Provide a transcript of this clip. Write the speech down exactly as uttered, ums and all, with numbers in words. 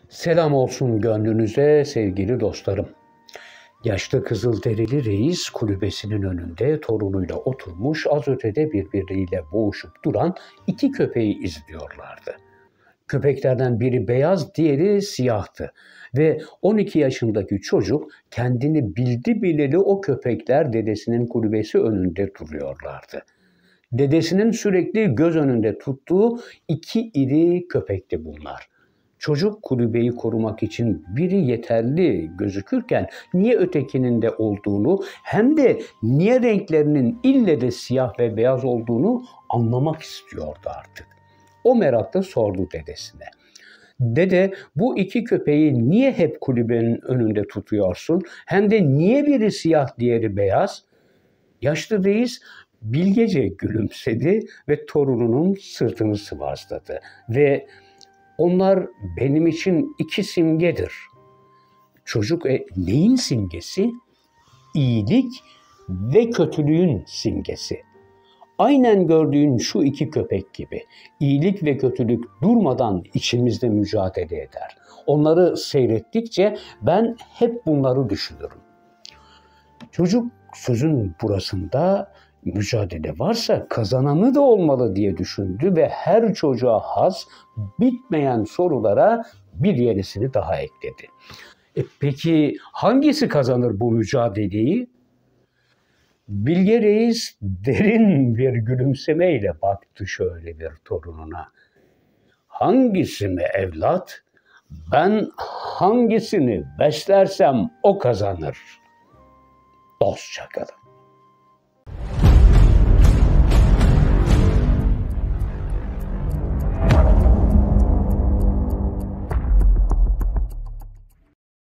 Selam olsun gönlünüze sevgili dostlarım. Yaşlı Kızılderili reis kulübesinin önünde torunuyla oturmuş az ötede birbiriyle boğuşup duran iki köpeği izliyorlardı. Köpeklerden biri beyaz, diğeri siyahtı ve on iki yaşındaki çocuk kendini bildi bileli o köpekler dedesinin kulübesi önünde duruyorlardı. Dedesinin sürekli göz önünde tuttuğu iki iri köpekti bunlar. Çocuk kulübeyi korumak için biri yeterli gözükürken niye ötekinin de olduğunu hem de niye renklerinin ille de siyah ve beyaz olduğunu anlamak istiyordu artık. O merakla sordu dedesine. Dede, bu iki köpeği niye hep kulübenin önünde tutuyorsun? Hem de niye biri siyah diğeri beyaz? Yaşlı reis bilgece gülümsedi ve torununun sırtını sıvazladı ve onlar benim için iki simgedir. Çocuk e, neyin simgesi? İyilik ve kötülüğün simgesi. Aynen gördüğün şu iki köpek gibi. İyilik ve kötülük durmadan içimizde mücadele eder. Onları seyrettikçe ben hep bunları düşünürüm. Çocuk sözün burasında mücadele varsa kazananı da olmalı diye düşündü ve her çocuğa has bitmeyen sorulara bir yenisini daha ekledi. E peki hangisi kazanır bu mücadeleyi? Bilge reis derin bir gülümsemeyle baktı şöyle bir torununa. Hangisi mi evlat? Ben hangisini beslersem o kazanır. Dostça kalın.